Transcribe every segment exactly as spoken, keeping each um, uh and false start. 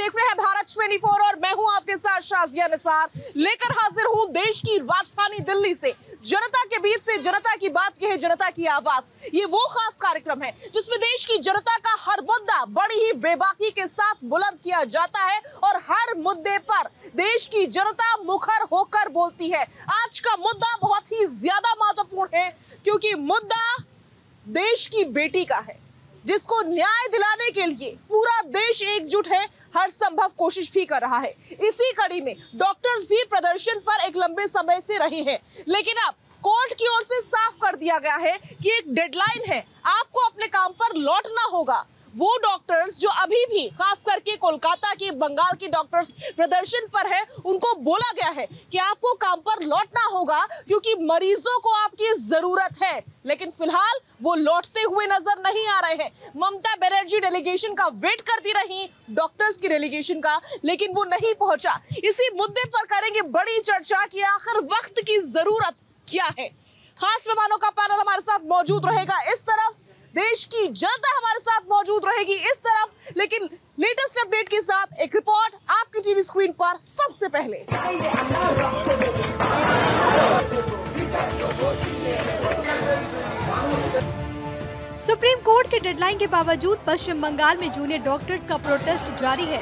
देख रहे हैं भारत चौबीस और मैं हूं आपके साथ शाजिया निसार, लेकर हाजिर हूं देश की राजधानी दिल्ली से जनता के बीच से जनता की बात कहे जनता की आवाज। ये वो खास कार्यक्रम है जिसमें देश की जनता का हर मुद्दा बड़ी ही बेबाकी के साथ बुलंद किया जाता है और हर मुद्दे पर देश की जनता मुखर होकर बोलती है। आज का मुद्दा बहुत ही ज्यादा महत्वपूर्ण है क्योंकि मुद्दा देश की बेटी का है, जिसको न्याय दिलाने के लिए पूरा देश एकजुट है, हर संभव कोशिश भी कर रहा है। इसी कड़ी में डॉक्टर्स भी प्रदर्शन पर एक लंबे समय से रहे हैं, लेकिन अब कोर्ट की ओर से साफ कर दिया गया है कि एक डेडलाइन है, आपको अपने काम पर लौटना होगा। वो डॉक्टर्स जो अभी भी खास करके कोलकाता के, बंगाल के डॉक्टर्स प्रदर्शन पर है, उनको बोला गया है कि आपको काम पर लौटना होगा क्योंकि मरीजों को आपकी जरूरत है। लेकिन फिलहाल वो लौटते हुए नजर नहीं आ रहे हैं। ममता बनर्जी डेलीगेशन का वेट करती रही, डॉक्टर्स की डेलीगेशन का, लेकिन वो नहीं पहुंचा। इसी मुद्दे पर करेंगे बड़ी चर्चा कि आखिर वक्त की जरूरत क्या है। खास मेहमानों का पैनल हमारे साथ मौजूद रहेगा इस तरफ, देश की जनता हमारे साथ मौजूद रहेगी इस तरफ, लेकिन लेटेस्ट अपडेट के साथ एक रिपोर्ट आपकी टीवी स्क्रीन पर सबसे पहले। सुप्रीम कोर्ट के डेडलाइन के बावजूद पश्चिम बंगाल में जूनियर डॉक्टर्स का प्रोटेस्ट जारी है।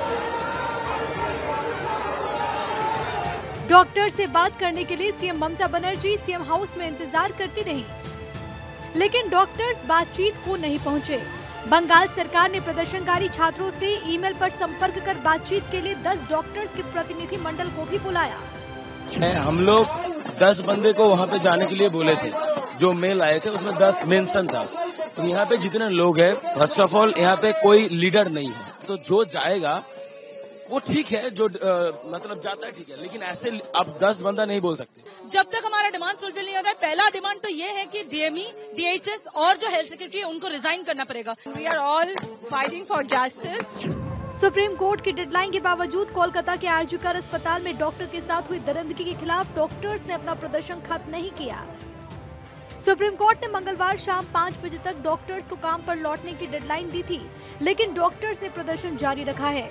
डॉक्टर्स से बात करने के लिए CM Mamata Banerjee CM house में इंतजार करती रही, लेकिन डॉक्टर्स बातचीत को नहीं पहुंचे। बंगाल सरकार ने प्रदर्शनकारी छात्रों से ईमेल पर संपर्क कर बातचीत के लिए दस डॉक्टर्स के प्रतिनिधि मंडल को भी बुलाया। हम लोग दस बंदे को वहाँ पे जाने के लिए बोले थे, जो मेल आए थे उसमें दस मेंशन था। तो यहाँ पे जितने लोग हैं, फर्स्ट ऑफ ऑल यहाँ पे कोई लीडर नहीं है, तो जो जाएगा वो ठीक है, जो आ, मतलब जाता है ठीक है, लेकिन ऐसे अब दस बंदा नहीं बोल सकते। जब तक हमारा डिमांड फुलफिल नहीं होता है, पहला डिमांड तो ये है कि डीएमई, डीएचएस और जो हेल्थ सेक्रेटरी है उनको रिजाइन करना पड़ेगा। We are all fighting for justice. Supreme Court की डेडलाइन के बावजूद कोलकाता के आरजीकर अस्पताल में डॉक्टर के साथ हुई दरिंदगी के खिलाफ डॉक्टर्स ने अपना प्रदर्शन खत्म नहीं किया। सुप्रीम कोर्ट ने मंगलवार शाम पाँच बजे तक डॉक्टर्स को काम पर लौटने की डेडलाइन दी थी, लेकिन डॉक्टर्स ने प्रदर्शन जारी रखा है।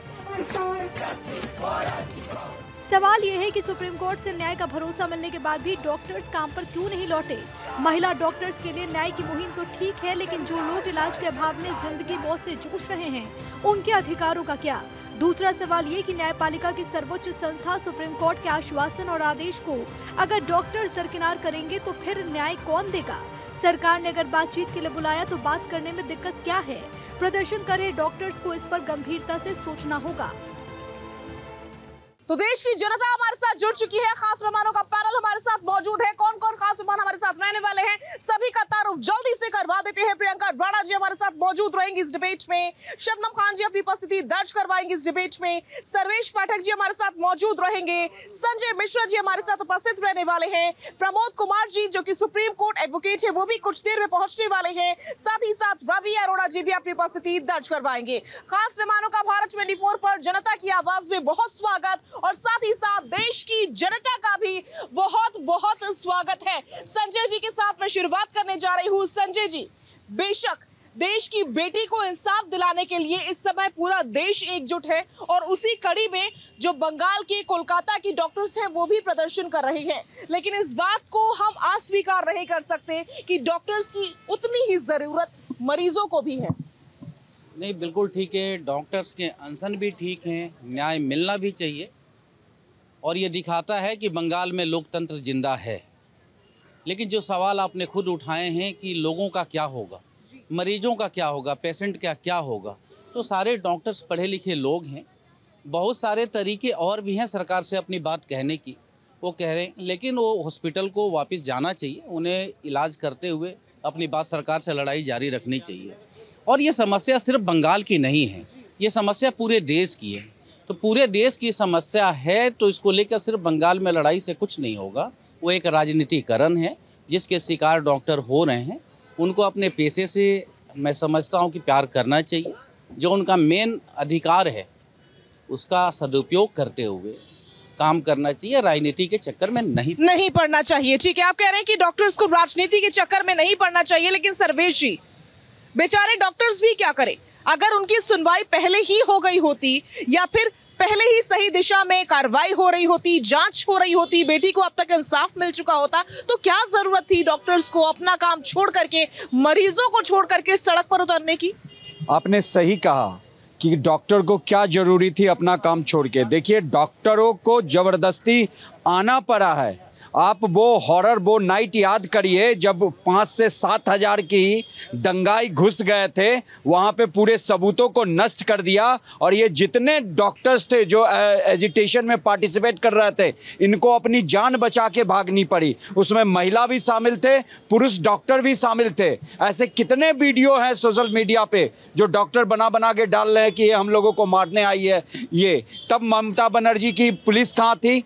सवाल ये है कि सुप्रीम कोर्ट से न्याय का भरोसा मिलने के बाद भी डॉक्टर्स काम पर क्यों नहीं लौटे। महिला डॉक्टर्स के लिए न्याय की मुहिम तो ठीक है, लेकिन जो लोग इलाज के अभाव में जिंदगी मौत से जूझ रहे हैं, उनके अधिकारों का क्या। दूसरा सवाल ये कि न्यायपालिका की सर्वोच्च संस्था सुप्रीम कोर्ट के आश्वासन और आदेश को अगर डॉक्टर्स दरकिनार करेंगे तो फिर न्याय कौन देगा। सरकार ने अगर बातचीत के लिए बुलाया तो बात करने में दिक्कत क्या है। प्रदर्शन कर रहे डॉक्टर्स को इस पर गंभीरता से सोचना होगा। तो देश की जनता हमारे साथ जुड़ चुकी है, खास मेहमानों का पैनल हमारे साथ मौजूद है। कौन कौन खास मेहमान हमारे साथ रहने वाले हैं, सभी का तारुफ जल्दी से करवा देते हैं। प्रियंका राणा जी हमारे साथ मौजूद रहेंगी इस डिबेट में, शबनम खान जी अपनी उपस्थिति दर्ज करवाएंगे इस डिबेट में, सर्वेश पाठक जी हमारे साथ मौजूद रहेंगे, संजय मिश्रा जी हमारे साथ उपस्थित रहने वाले हैं, प्रमोद कुमार जी जो कि सुप्रीम कोर्ट एडवोकेट है वो भी कुछ देर में पहुंचने वाले हैं, साथ ही साथ रवि अरोड़ा जी भी अपनी उपस्थिति दर्ज करवाएंगे। खास मेहमानों का भारत चौबीस पर जनता की आवाज में बहुत स्वागत और साथ ही साथ देश की जनता का भी बहुत बहुत स्वागत है। संजय जी के साथ मैं शुरुआत करने जा रही हूँ। संजय जी, बेशक देश की बेटी को इंसाफ दिलाने के लिए इस समय पूरा देश एकजुट है और उसी कड़ी में जो बंगाल के, कोलकाता की डॉक्टर्स हैं वो भी प्रदर्शन कर रहे हैं, लेकिन इस बात को हम अस्वीकार नहीं कर सकते कि डॉक्टर्स की उतनी ही जरूरत मरीजों को भी है। नहीं, बिल्कुल ठीक है, डॉक्टर्स के अनशन भी ठीक हैं, न्याय मिलना भी चाहिए और ये दिखाता है कि बंगाल में लोकतंत्र जिंदा है। लेकिन जो सवाल आपने खुद उठाए हैं कि लोगों का क्या होगा, मरीजों का क्या होगा, पेशेंट का क्या होगा, तो सारे डॉक्टर्स पढ़े लिखे लोग हैं, बहुत सारे तरीके और भी हैं सरकार से अपनी बात कहने की, वो कह रहे हैं, लेकिन वो हॉस्पिटल को वापस जाना चाहिए, उन्हें इलाज करते हुए अपनी बात सरकार से लड़ाई जारी रखनी चाहिए। और ये समस्या सिर्फ बंगाल की नहीं है, ये समस्या पूरे देश की है। तो पूरे देश की समस्या है, तो इसको लेकर सिर्फ बंगाल में लड़ाई से कुछ नहीं होगा। वो एक राजनीतिकरण है जिसके शिकार डॉक्टर हो रहे हैं। उनको अपने पेशे से मैं समझता हूँ कि प्यार करना चाहिए, जो उनका मेन अधिकार है उसका सदुपयोग करते हुए काम करना चाहिए, राजनीति के चक्कर में नहीं नहीं पड़ना चाहिए। ठीक है, आप कह रहे हैं कि डॉक्टर्स को राजनीति के चक्कर में नहीं पड़ना चाहिए, लेकिन सर्वेश जी, बेचारे डॉक्टर्स भी क्या करें। अगर उनकी सुनवाई पहले ही हो गई होती या फिर पहले ही सही दिशा में कार्रवाई हो रही होती, जांच हो रही होती, बेटी को अब तक इंसाफ मिल चुका होता, तो क्या जरूरत थी डॉक्टर्स को अपना काम छोड़ करके, मरीजों को छोड़ करके सड़क पर उतरने की? आपने सही कहा कि डॉक्टर को क्या जरूरी थी अपना काम छोड़ के। देखिए, डॉक्टरों को जबरदस्ती आना पड़ा है। आप वो हॉरर वो नाइट याद करिए जब पाँच से सात हजार की दंगाई घुस गए थे, वहाँ पे पूरे सबूतों को नष्ट कर दिया। और ये जितने डॉक्टर्स थे जो एजिटेशन में पार्टिसिपेट कर रहे थे, इनको अपनी जान बचा के भागनी पड़ी। उसमें महिला भी शामिल थे, पुरुष डॉक्टर भी शामिल थे। ऐसे कितने वीडियो हैं सोशल मीडिया पे जो डॉक्टर बना बना के डाल रहे हैं कि ये हम लोगों को मारने आई है। ये तब ममता बनर्जी की पुलिस कहाँ थी,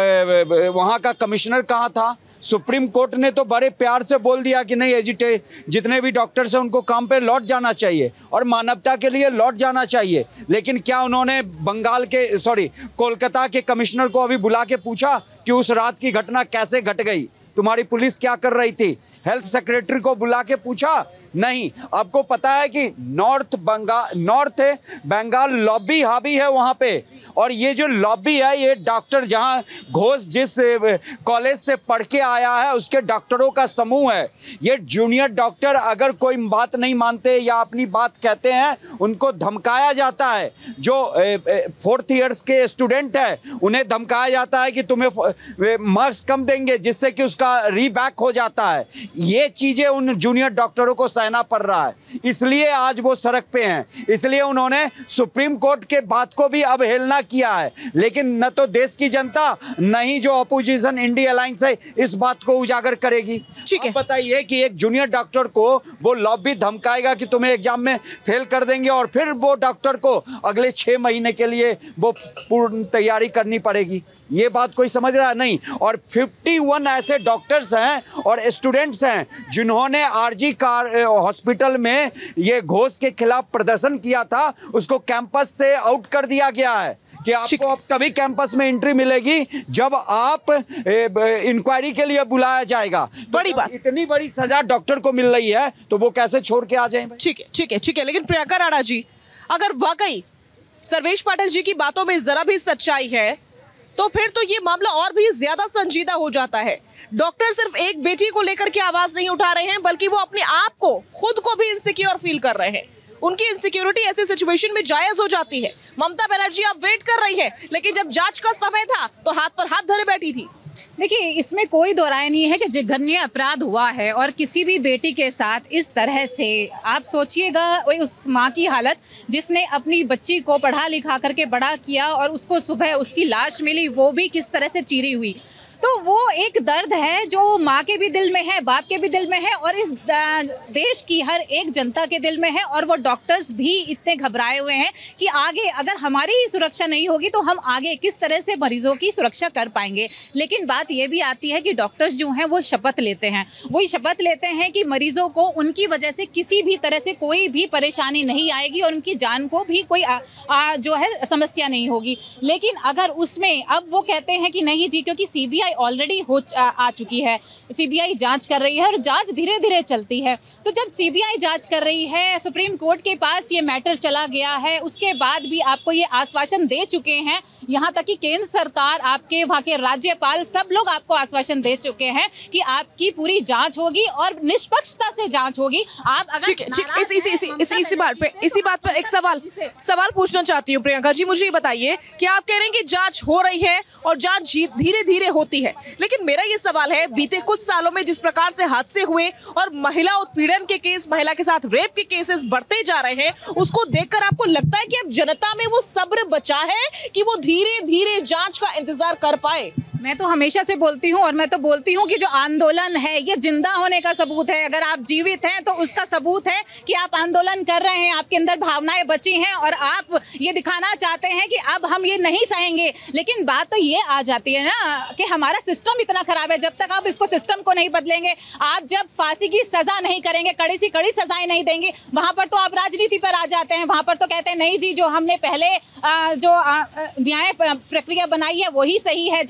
वहाँ का कमिश्नर कहाँ था? सुप्रीम कोर्ट ने तो बड़े प्यार से बोल दिया कि नहीं, एजिटे जितने भी डॉक्टर्स हैं उनको काम पे लौट जाना चाहिए और मानवता के लिए लौट जाना चाहिए। लेकिन क्या उन्होंने बंगाल के सॉरी कोलकाता के कमिश्नर को अभी बुला के पूछा कि उस रात की घटना कैसे घट गई, तुम्हारी पुलिस क्या कर रही थी? हेल्थ सेक्रेटरी को बुला के पूछा? नहीं। आपको पता है कि north Bengal north Bengal lobby हावी है वहाँ पे, और ये जो लॉबी है, ये डॉक्टर जहाँ घोष जिस कॉलेज से पढ़ के आया है उसके डॉक्टरों का समूह है। ये जूनियर डॉक्टर अगर कोई बात नहीं मानते या अपनी बात कहते हैं, उनको धमकाया जाता है। जो फोर्थ ईयर्स के स्टूडेंट हैं उन्हें धमकाया जाता है कि तुम्हें मार्क्स कम देंगे, जिससे कि उसका रीबैक हो जाता है। ये चीज़ें उन जूनियर डॉक्टरों को सहना पड़ रहा है, इसलिए आज वो सड़क पे हैं। इसलिए उन्होंने सुप्रीम कोर्ट के बात को भी अवहेलना किया है। लेकिन न तो देश की जनता, न ही जो अपोजिशन इंडिया अलायंस है इस बात को उजागर करेगी। ठीक है, बताइए कि एक जूनियर डॉक्टर को वो लॉबी धमकाएगा कि तुम्हें एग्जाम में फेल कर देंगे, और फिर वो डॉक्टर को अगले छह महीने के लिए वो पूर्ण तैयारी करनी पड़ेगी। ये बात कोई समझ रहा नहीं। और इक्यावन ऐसे डॉक्टर्स हैं और स्टूडेंट्स हैं जिन्होंने आरजी कार हॉस्पिटल में ये घोष के खिलाफ प्रदर्शन किया था, उसको कैंपस से आउट कर दिया गया है कि आपको अब तभी कैंपस में एंट्री मिलेगी जब आप इंक्वायरी के लिए बुलाया जाएगा। बड़ी तो बात, इतनी बड़ी सजा डॉक्टर को मिल रही है तो वो कैसे छोड़ के आ जाए? ठीक है ठीक है ठीक है लेकिन प्रियंका राणा जी, अगर वाकई सर्वेश पाटिल जी की बातों में जरा भी सच्चाई है तो फिर तो ये मामला और भी ज्यादा संजीदा हो जाता है। डॉक्टर सिर्फ एक बेटी को लेकर के आवाज नहीं उठा रहे हैं, बल्कि वो अपने आप को, खुद को भी इनसिक्योर फील कर रहे हैं। उनकी इनसिक्योरिटी ऐसी सिचुएशन में जायज हो जाती है। ममता बनर्जी आप वेट कर रही है, लेकिन जब जांच का समय था तो हाथ पर हाथ धरे बैठी थी। देखिए, इसमें कोई दो राय नहीं है कि जघन्य अपराध हुआ है, और किसी भी बेटी के साथ इस तरह से आप सोचिएगा उस माँ की हालत जिसने अपनी बच्ची को पढ़ा लिखा करके बड़ा किया और उसको सुबह उसकी लाश मिली, वो भी किस तरह से चीरी हुई। तो वो एक दर्द है जो माँ के भी दिल में है, बाप के भी दिल में है, और इस देश की हर एक जनता के दिल में है। और वो डॉक्टर्स भी इतने घबराए हुए हैं कि आगे अगर हमारी ही सुरक्षा नहीं होगी तो हम आगे किस तरह से मरीजों की सुरक्षा कर पाएंगे। लेकिन बात ये भी आती है कि डॉक्टर्स जो हैं वो शपथ लेते हैं, वही शपथ लेते हैं कि मरीजों को उनकी वजह से किसी भी तरह से कोई भी परेशानी नहीं आएगी और उनकी जान को भी कोई आ, आ, जो है समस्या नहीं होगी। लेकिन अगर उसमें अब वो कहते हैं कि नहीं जी, क्योंकि सीबीआई ऑलरेडी हो आ, आ चुकी है, सीबीआई जांच कर रही है और जांच धीरे धीरे चलती है। तो जब सीबीआई जांच कर रही है, सुप्रीम कोर्ट के पास ये मैटर चला गया है, उसके बाद भी आपको ये आश्वासन दे चुके हैं, यहाँ तक कि केंद्र सरकार, आपके वहाँ के राज्यपाल, सब लोग आपको आश्वासन दे चुके हैं कि आपकी पूरी जांच होगी और निष्पक्षता से जांच होगी। आप अगर ठीक है, ठीक, इसी इसी इसी इसी इसी बात पे इसी बात पर एक सवाल सवाल पूछना चाहती हूँ प्रियंका जी, मुझे ये बताइए कि आप कह रहे हैं कि जांच हो रही है और जांच धीरे धीरे होती है, लेकिन मेरा ये सवाल है, बीते कुछ सालों में जिस प्रकार से हादसे हुए और महिला उत्पीड़न के केस, महिला के साथ रेप के केसेस बढ़ते जा रहे हैं, उसको देखकर आपको लगता है कि अब जनता में वो सब्र बचा है कि वो धीरे धीरे जांच का इंतजार कर पाए? मैं तो हमेशा से बोलती हूँ और मैं तो बोलती हूँ कि जो आंदोलन है ये जिंदा होने का सबूत है। अगर आप जीवित हैं तो उसका सबूत है कि आप आंदोलन कर रहे हैं, आपके अंदर भावनाएं बची हैं और आप ये दिखाना चाहते हैं कि अब हम ये नहीं सहेंगे। लेकिन बात तो ये आ जाती है ना कि हमारा सिस्टम इतना खराब है, जब तक आप इसको सिस्टम को नहीं बदलेंगे, आप जब फांसी की सजा नहीं करेंगे, कड़ी सी कड़ी सजाएं नहीं देंगे, वहां पर तो आप राजनीति पर आ जाते हैं। वहां पर तो कहते हैं नहीं जी, जो हमने पहले जो न्याय प्रक्रिया बनाई है वही सही है। जब ममता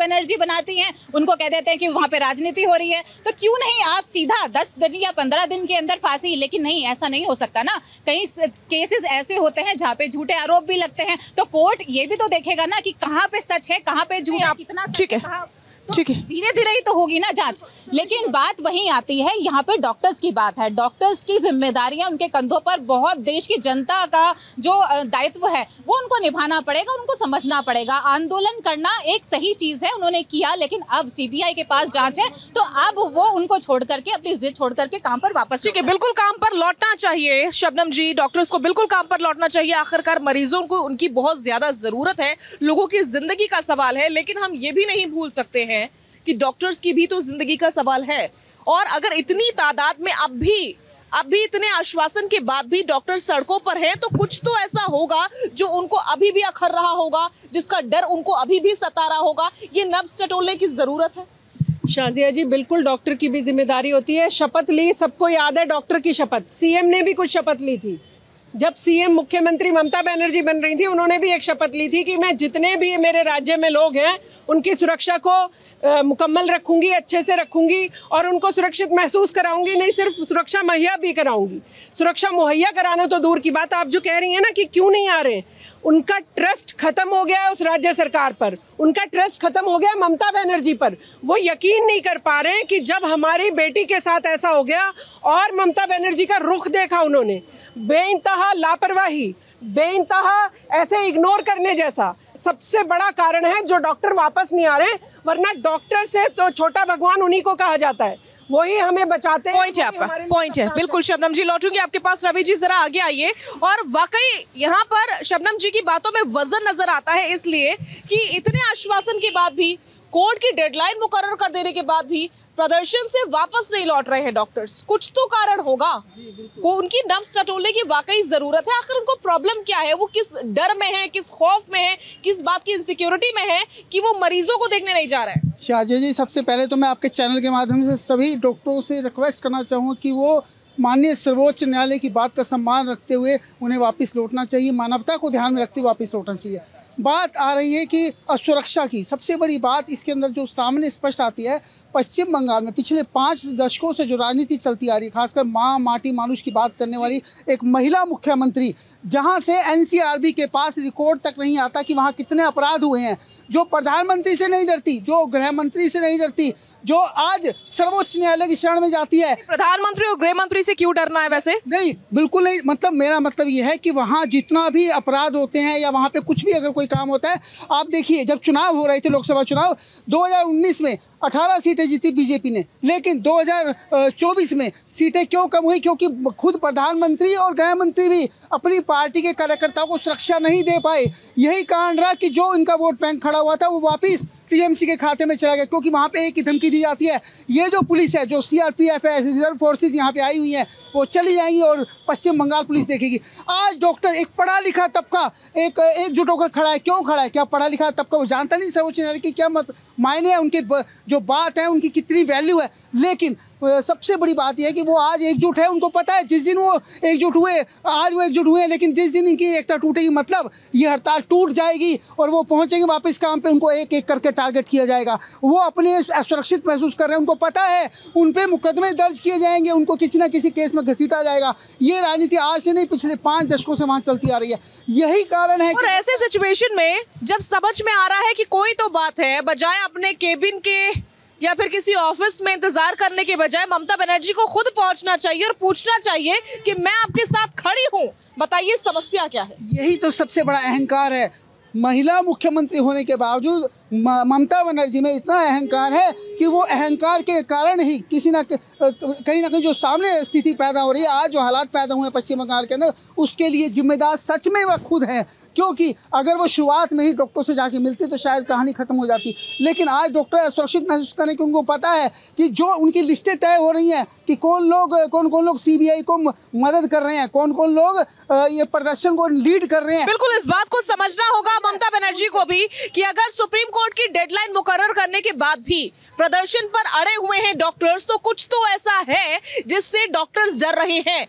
बनर्जी बनाती हैं, उनको कह देते हैं कि वहाँ पे राजनीति हो रही है। तो क्यों नहीं आप सीधा दस दिन या पंद्रह दिन के अंदर फांसी, लेकिन नहीं, ऐसा नहीं हो सकता ना। कई केसेस ऐसे होते हैं जहाँ पे झूठे आरोप भी लगते हैं, तो कोर्ट ये भी तो देखेगा ना कि कहाँ पे सच है, कहाँ पे झूठ है, कितना ठीक है, ठीक है, धीरे धीरे ही तो होगी ना जांच। लेकिन बात वहीं आती है, यहाँ पे डॉक्टर्स की बात है। डॉक्टर्स की जिम्मेदारियां उनके कंधों पर, बहुत देश की जनता का जो दायित्व है वो उनको निभाना पड़ेगा, उनको समझना पड़ेगा। आंदोलन करना एक सही चीज है, उन्होंने किया, लेकिन अब सीबीआई के पास जांच है, तो अब वो उनको छोड़ करके, अपनी जिद छोड़ करके काम पर वापस, ठीक है, बिल्कुल काम पर लौटना चाहिए। शबनम जी, डॉक्टर्स को बिल्कुल काम पर लौटना चाहिए। आखिरकार मरीजों को उनकी बहुत ज्यादा जरूरत है, लोगों की जिंदगी का सवाल है। लेकिन हम ये भी नहीं भूल सकते हैं कि डॉक्टर्स की भी तो जिंदगी का सवाल है। और अगर इतनी तादाद में अब भी अब भी इतने आश्वासन के बाद भी डॉक्टर सड़कों पर हैं, तो कुछ तो ऐसा होगा जो उनको अभी भी अखर रहा होगा, जिसका डर उनको अभी भी सता रहा होगा। ये नब्ज टटोलने की जरूरत है। शाजिया जी, बिल्कुल डॉक्टर की भी जिम्मेदारी होती है। शपथ ली, सबको याद है डॉक्टर की शपथ, सीएम ने भी कुछ शपथ ली थी। जब सीएम मुख्यमंत्री ममता बनर्जी बन रही थी, उन्होंने भी एक शपथ ली थी कि मैं जितने भी मेरे राज्य में लोग हैं उनकी सुरक्षा को आ, मुकम्मल रखूंगी, अच्छे से रखूंगी और उनको सुरक्षित महसूस कराऊंगी। नहीं सिर्फ सुरक्षा मुहैया भी कराऊंगी। सुरक्षा मुहैया कराना तो दूर की बात, आप जो कह रही हैं ना कि क्यों नहीं आ रहे, उनका ट्रस्ट खत्म हो गया है उस राज्य सरकार पर, उनका ट्रस्ट खत्म हो गया ममता बनर्जी पर। वो यकीन नहीं कर पा रहे कि जब हमारी बेटी के साथ ऐसा हो गया और ममता बनर्जी का रुख देखा उन्होंने, बेइंतहा लापरवाही, बेइंतहा ऐसे इग्नोर करने जैसा सबसे बड़ा कारण है जो डॉक्टर वापस नहीं आ रहे। वरना डॉक्टर से तो छोटा भगवान उन्हीं को कहा जाता है, वही हमें बचाते हैं। पॉइंट है आपका, पॉइंट है, बिल्कुल। शबनम जी, लौटूंगी आपके पास। रवि जी, जरा आगे आइए। और वाकई यहाँ पर शबनम जी की बातों में वजन नजर आता है, इसलिए कि इतने आश्वासन के बाद भी, कोर्ट की डेडलाइन मुकर्रर कर देने के बाद भी प्रदर्शन से वापस नहीं लौट रहे हैं डॉक्टर्स। कुछ तो कारण होगा, को उनकी नब्ज टटोलने की वाकई जरूरत है। आखिर उनको प्रॉब्लम क्या है, वो किस डर में है, किस खौफ में है, किस बात की इनसिक्योरिटी में है कि वो मरीजों को देखने नहीं जा रहा है। शाजिया जी, सबसे पहले तो मैं आपके चैनल के माध्यम से सभी डॉक्टरों से रिक्वेस्ट करना चाहूँगा कि वो माननीय सर्वोच्च न्यायालय की बात का सम्मान रखते हुए उन्हें वापस लौटना चाहिए, मानवता को ध्यान में रखते हुए वापस लौटना चाहिए। बात आ रही है कि सुरक्षा की, सबसे बड़ी बात इसके अंदर जो सामने स्पष्ट आती है, पश्चिम बंगाल में पिछले पाँच दशकों से जो राजनीति चलती आ रही है, खासकर माँ माटी मानुष की बात करने वाली एक महिला मुख्यमंत्री, जहाँ से एनसीआरबी के पास रिकॉर्ड तक नहीं आता कि वहाँ कितने अपराध हुए हैं, जो प्रधानमंत्री से नहीं डरती, जो गृह मंत्री से नहीं डरती, जो आज सर्वोच्च न्यायालय की शरण में जाती है। प्रधानमंत्री और गृह मंत्री से क्यों डरना है वैसे? नहीं, बिल्कुल नहीं। मतलब मेरा मतलब ये है कि वहाँ जितना भी अपराध होते हैं या वहाँ पे कुछ भी अगर कोई काम होता है, आप देखिए जब चुनाव हो रहे थे, लोकसभा चुनाव दो हज़ार उन्नीस में अठारह सीटें जीती बीजेपी ने, लेकिन दो हज़ार चौबीस में सीटें क्यों कम हुई? क्योंकि खुद प्रधानमंत्री और गृह मंत्री भी अपनी पार्टी के कार्यकर्ताओं को सुरक्षा नहीं दे पाए। यही कारण रहा कि जो इनका वोट बैंक खड़ा हुआ था वो वापस टीएमसी के खाते में चला गया, क्योंकि वहाँ पे एक ही धमकी दी जाती है, ये जो पुलिस है, जो सीआरपीएफ है, रिजर्व फोर्सेज यहाँ पे आई हुई हैं, वो चली जाएंगी और पश्चिम बंगाल पुलिस देखेगी। आज डॉक्टर, एक पढ़ा लिखा तबका एक एकजुट होकर खड़ा है। क्यों खड़ा है? क्या पढ़ा लिखा तबका वो जानता नहीं सर्वोच्च न्यायालय की क्या मत मायने है, उनके जो बात है उनकी कितनी वैल्यू है। लेकिन सबसे बड़ी बात यह है कि वो आज एकजुट है। उनको पता है जिस दिन वो एकजुट हुए, आज वो एकजुट हुए, लेकिन जिस दिन इनकी एकता टूटेगी, मतलब ये हड़ताल टूट जाएगी और वो पहुंचेंगे वापस काम पे, उनको एक एक करके टारगेट किया जाएगा। वो अपने असुरक्षित महसूस कर रहे हैं, उनको पता है उन पे मुकदमे दर्ज किए जाएंगे, उनको किसी ना किसी केस में घसीटा जाएगा। ये राजनीति आज से नहीं, पिछले पाँच दशकों से वहाँ चलती आ रही है। यही कारण है। और ऐसे सिचुएशन में जब समझ में आ रहा है कि कोई तो बात है, बजाय अपने केबिन के या फिर किसी ऑफिस में इंतजार करने के बजाय ममता बनर्जी को खुद पहुंचना चाहिए और पूछना चाहिए कि मैं आपके साथ खड़ी हूं, बताइए समस्या क्या है। यही तो सबसे बड़ा अहंकार है। महिला मुख्यमंत्री होने के बावजूद ममता बनर्जी में इतना अहंकार है कि वो अहंकार के कारण ही किसी ना कहीं ना कहीं जो सामने स्थिति पैदा हो रही है, आज जो हालात पैदा हुए हैं पश्चिम बंगाल के अंदर, उसके लिए जिम्मेदार सच में वह खुद है। क्योंकि अगर वो शुरुआत में ही डॉक्टर से जाके मिलती तो शायद कहानी खत्म हो जाती। लेकिन आज डॉक्टर असुरक्षित महसूस करने की उनको पता है कि जो उनकी लिस्टें तय हो रही हैं कि कौन लोग कौन कौन लोग सीबीआई को मदद कर रहे हैं, कौन कौन लोग ये प्रदर्शन को लीड कर रहे हैं। बिल्कुल, इस बात को समझना होगा ममता बनर्जी को भी कि अगर सुप्रीम कोर्ट की डेडलाइन मुकर्रर करने के बाद भी प्रदर्शन पर अड़े हुए हैं डॉक्टर्स, तो कुछ तो ऐसा है जिससे डॉक्टर्स डर रहे हैं।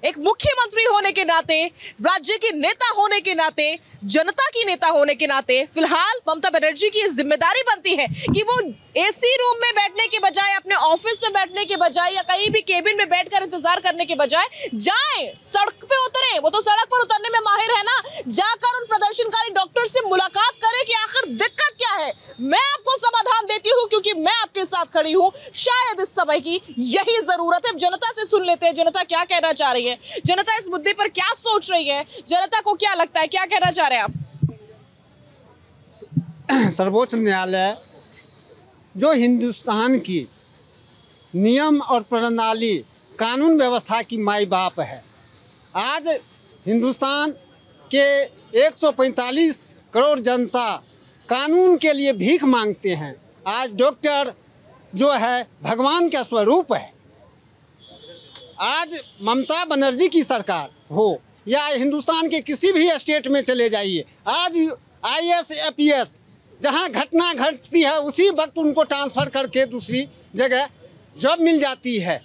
एक मुख्यमंत्री होने के नाते, राज्य के नेता होने के नाते, जनता की नेता होने के नाते फिलहाल ममता बनर्जी की जिम्मेदारी बनती है कि वो एसी रूम में बैठने के बजाय, अपने ऑफिस में बैठने के बजाय या कहीं भी केबिन में बैठकर इंतजार करने के बजाय जाएं, सड़क पे उतरे। वो तो सड़क पर उतरने में माहिर है ना, जाकर उन प्रदर्शनकारी डॉक्टर से मुलाकात करें कि आखिर दिक्कत क्या है। मैं आपको समाधान देती हूँ क्योंकि मैं आपके साथ खड़ी हूँ। शायद इस समय की यही जरूरत है। जनता से सुन लेते हैं, जनता क्या कहना चाह रही है, जनता इस मुद्दे पर क्या सोच रही है, जनता को क्या लगता है, क्या कहना चाह रहे हैं आप? सर्वोच्च न्यायालय जो हिंदुस्तान की नियम और प्रणाली, कानून व्यवस्था की माई बाप है, आज हिंदुस्तान के एक सौ पैंतालीस करोड़ जनता कानून के लिए भीख मांगते हैं। आज डॉक्टर जो है भगवान का स्वरूप है। आज ममता बनर्जी की सरकार हो या हिंदुस्तान के किसी भी स्टेट में चले जाइए, आज I S A P S जहाँ घटना घटती है उसी वक्त उनको ट्रांसफ़र करके दूसरी जगह जॉब मिल जाती है।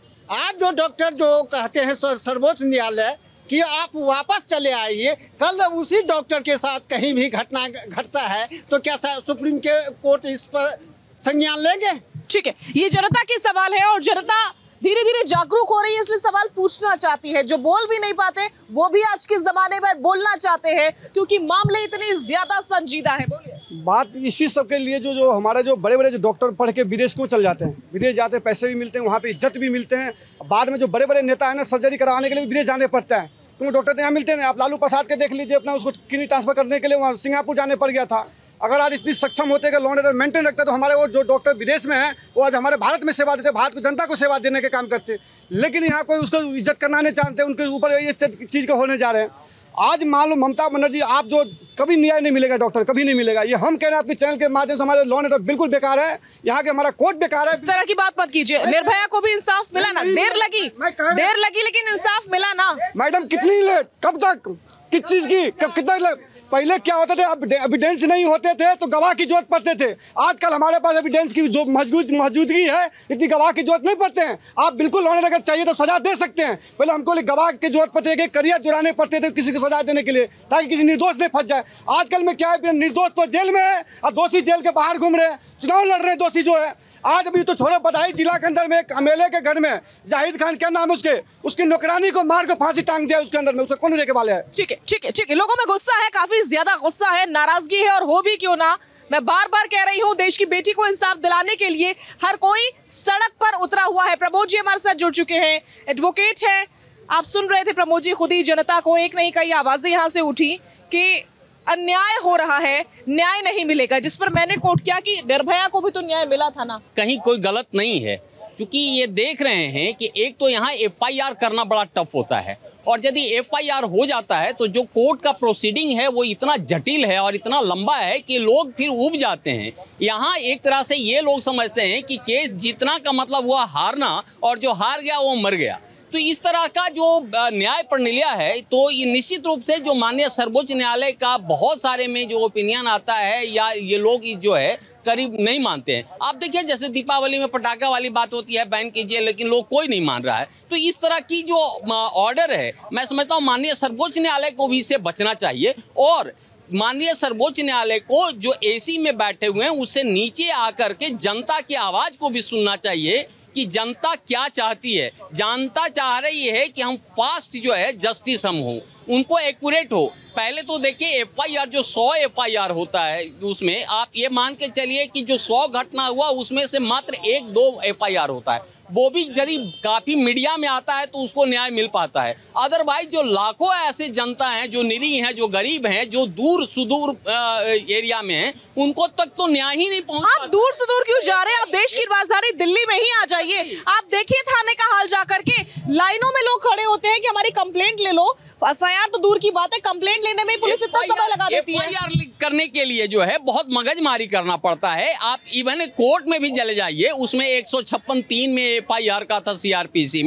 आज जो डॉक्टर जो कहते हैं सर्वोच्च न्यायालय कि आप वापस चले आइए, कल उसी डॉक्टर के साथ कहीं भी घटना घटता है तो क्या सुप्रीम कोर्ट इस पर संज्ञान लेंगे? ठीक है, ये जनता की सवाल है और जनता धीरे धीरे जागरूक हो रही है, इसलिए सवाल पूछना चाहती है। जो बोल भी नहीं पाते वो भी आज के जमाने में बोलना चाहते हैं क्योंकि मामले इतने ज्यादा संजीदा है। बोलिए। बात इसी सब के लिए जो जो हमारे जो बड़े बड़े जो डॉक्टर पढ़ के विदेश को चल जाते हैं, विदेश जाते हैं, पैसे भी मिलते हैं, वहाँ पे इज्जत भी मिलते हैं। बाद में जो बड़े बड़े नेता है ना, सर्जरी कराने के लिए विदेश जाने पड़ता है। तो डॉक्टर यहाँ मिलते हैं। आप लालू प्रसाद के देख लीजिए, अपना उसको किडनी ट्रांसफर करने के लिए वहाँ सिंगापुर जाने पड़ गया था। अगर आज इतनी सक्षम होते कि लॉ एंड ऑर्डर मेंटेन रखते तो हमारे वो जो डॉक्टर विदेश में हैं वो आज हमारे भारत में सेवा देते, भारत को जनता को सेवा देने के काम करते। लेकिन यहाँ कोई उसको इज्जत करना नहीं चाहते, उनके ऊपर ये चीज़ का होने जा रहे हैं। आज मान लो ममता बनर्जी, आप जो कभी न्याय नहीं मिलेगा डॉक्टर, कभी नहीं मिलेगा। ये हम कह रहे हैं आपके चैनल के माध्यम से, हमारे लॉ एंड ऑर्डर बिल्कुल बेकार है, यहाँ के हमारा कोर्ट बेकार है। इस तरह की बात मत कीजिए। निर्भया को भी इंसाफ मिला ना, देर लगी देर लगी लेकिन इंसाफ मिला ना। मैडम कितनी लेट, कब तक, किस चीज़ की, कब कितना? पहले क्या होता था, अब एविडेंस नहीं होते थे तो गवाह की जरूरत पड़ते थे। आजकल हमारे पास एविडेंस की जो मौजूद मौजूदगी है, इतनी गवाह की जरूरत नहीं पड़ते हैं। आप बिल्कुल लॉ एंड ऑर्डर चाहिए तो सजा दे सकते हैं। पहले हमको गवाह की जरूरत पड़ती है, करियर जुड़ाने पड़ते थे किसी को सजा देने के लिए, ताकि किसी निर्दोष नहीं फंस जाए। आजकल में क्या है, निर्दोष तो जेल में है और दोषी जेल के बाहर घूम रहे हैं, चुनाव लड़ रहे हैं दोषी जो है। आज अभी तो छोड़ो, बदायूं जिला के अंदर में एक एमएलए के घर में जाहिद खान, क्या नाम है उसके, उसकी नौकरानी को मार के फांसी टांग दिया उसके अंदर में। उसे कौन देने वाले है? ठीक है ठीक है ठीक है, लोगों में गुस्सा है, काफी ज्यादा गुस्सा है, नाराजगी है, और हो भी क्यों ना। मैं बार बार कह रही हूँ, देश की बेटी को इंसाफ दिलाने के लिए हर कोई सड़क पर उतरा हुआ है। प्रमोद जी हमारे साथ जुड़ चुके हैं, एडवोकेट हैं। आप सुन रहे थे प्रमोद जी, खुद ही जनता को एक नहीं कई आवाजें यहाँ से उठी कि अन्याय हो रहा है, न्याय नहीं मिलेगा, जिस पर मैंने कोट किया कि निर्भया को भी तो न्याय मिला था ना। कहीं कोई गलत नहीं है, क्योंकि ये देख रहे हैं कि एक तो यहाँ एफ आई आर करना बड़ा टफ होता है, और यदि एफ आई आर हो जाता है तो जो कोर्ट का प्रोसीडिंग है वो इतना जटिल है और इतना लंबा है कि लोग फिर उब जाते हैं। यहाँ एक तरह से ये लोग समझते हैं कि केस जीतना का मतलब हुआ हारना, और जो हार गया वो मर गया। तो इस तरह का जो न्याय प्रणालियाँ है, तो ये निश्चित रूप से जो माननीय सर्वोच्च न्यायालय का बहुत सारे में जो ओपिनियन आता है, या ये लोग जो है करीब नहीं मानते हैं। आप देखिए, जैसे दीपावली में पटाखा वाली बात होती है, बैन कीजिए, लेकिन लोग कोई नहीं मान रहा है। तो इस तरह की जो ऑर्डर है, मैं समझता हूँ माननीय सर्वोच्च न्यायालय को भी इससे बचना चाहिए, और माननीय सर्वोच्च न्यायालय को जो एसी में बैठे हुए हैं उससे नीचे आकर के जनता की आवाज़ को भी सुनना चाहिए कि जनता क्या चाहती है। जनता चाह रही है कि हम फास्ट जो है जस्टिस हम हो, उनको एक्यूरेट हो। पहले तो देखिए एफ आई आर, जो सौ एफ आई आर होता है उसमें आप ये मान के चलिए कि जो सौ घटना हुआ उसमें से मात्र एक दो एफ आई आर होता है, वो भी यदि काफ़ी मीडिया में आता है तो उसको न्याय मिल पाता है। अदरवाइज जो लाखों ऐसे जनता हैं, जो निरीह हैं, जो गरीब हैं, जो दूर सुदूर एरिया में हैं, उनको तक तो न्याय ही नहीं पहुंच। आप दूर से दूर क्यों जा रहे हैं? आप देश की राजधानी दिल्ली में ही आ जाइए। आप देखिए थाने का हाल जाकर के, लाइनों में लोग खड़े होते हैं कि हमारी कंप्लेंट ले लो। एफ आई आर तो दूर की बात है, कंप्लेंट लेने में पुलिस इतना समय लगा देती है। एफ आई आर करने के लिए जो है बहुत मगजमारी करना पड़ता है। आप इवन कोर्ट में भी चले जाइए, उसमें एक सौ छप्पन तीन में एफ आई आर का था सी आर पी सी में,